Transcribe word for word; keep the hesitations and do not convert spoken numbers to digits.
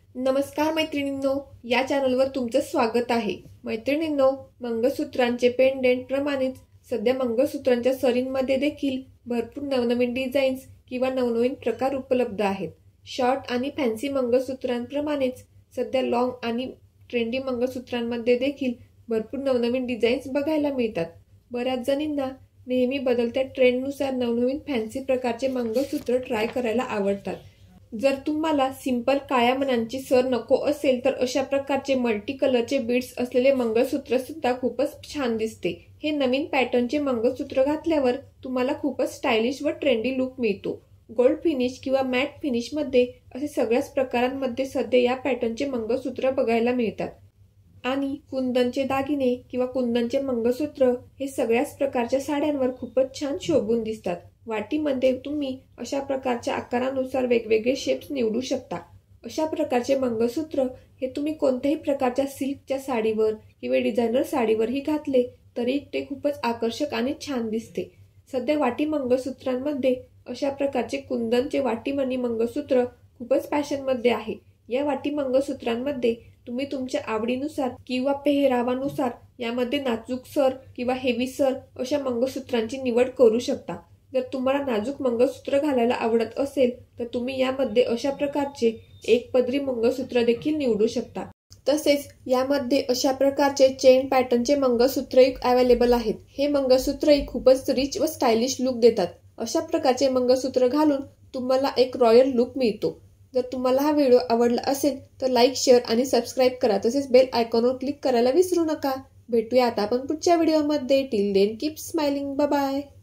नमस्कार मैत्रिणींनो, या चॅनलवर तुमचं स्वागत आहे। मैत्रिणींनो, मंगळसूत्रांचे पेंडेंट प्रमाणेच सध्या मंगळसूत्रांच्या सरींमध्ये देखील भरपूर नवनवीन डिझाईन्स किंवा नवनवीन प्रकार उपलब्ध आहेत। शॉर्ट आणि फॅन्सी मंगळसूत्रांप्रमाणेच सध्या लॉंग आणि ट्रेंडी मंगळसूत्रांमध्ये देखील भरपूर नवनवीन डिझाईन्स बघायला मिळतात। बऱ्याच जणींना नेहमी बदलत्या ट्रेंडनुसार नवनवीन फॅन्सी प्रकारचे मंगळसूत्र ट्राय करायला आवडतात। जर तुम्हाला सिंपल काळ्या मण्यांची सर नको असेल तर अशा प्रकारचे मल्टी कलरचे बीड्स असलेले मंगळसूत्र सुद्धा खूपच छान दिसते। हे नवीन पॅटर्नचे मंगळसूत्र घातल्यावर तुम्हाला खूपच स्टायलिश व ट्रेंडी लुक मिळतो। गोल्ड फिनिश किंवा मॅट फिनिश मध्ये असे सगळ्याच प्रकारांमध्ये सध्या या पॅटर्नचे मंगळसूत्र बघायला मिळतात। आणि कुंदनचे दागिने किंवा कुंदनचे मंगळसूत्र हे सगळ्याच प्रकारच्या साड्यांवर खूपच छान शोभून दिसतात। वाटीमध्ये तुम्ही अशा प्रकारच्या आकारानुसार वेगवेगळे शेप्स निवडू शकता। अशा प्रकारचे मंगळसूत्र हे तुम्ही कोणत्याही प्रकारच्या सिल्कच्या साडीवर किंवा डिझायनर साडीवरही घातले तरी ते खूपच आकर्षक आणि छान दिसते। सध्या वाटी मंगळसूत्रांमध्ये अशा प्रकारचे कुंदनचे वाटीमणी मंगळसूत्र खूपच फॅशन मध्ये आहे। या वाटी मंगळसूत्रांमध्ये तुम्ही तुमच्या आवडीनुसार किंवा पेहरावानुसार यामध्ये नाजूक सर किंवा हेवी सर अशा मंगळसूत्रांची निवड करू शकता। जर तुम्हाला नाजूक मंगळसूत्र घालायला आवडत असेल तर तुम्ही यामध्ये अशा प्रकारचे एक पदरी मंगळसूत्र देखील निवडू शकता। तसेच यामध्ये अशा प्रकारचे चेन पॅटर्नचे मंगळसूत्रही अवेलेबल आहेत। हे मंगळसूत्रही खूपच रिच व स्टायलिश लुक देतात। अशा प्रकारचे मंगळसूत्र घालून तुम्हाला एक रॉयल लुक मिळतो। जर तुम्हाला हा व्हिडिओ आवडला असेल तर लाईक, शेअर आणि सबस्क्राईब करा। तसेच बेल आयकॉनवर क्लिक करायला विसरू नका। भेटूया आता आपण पुढच्या व्हिडिओमध्ये। Till then keep smiling, bye bye.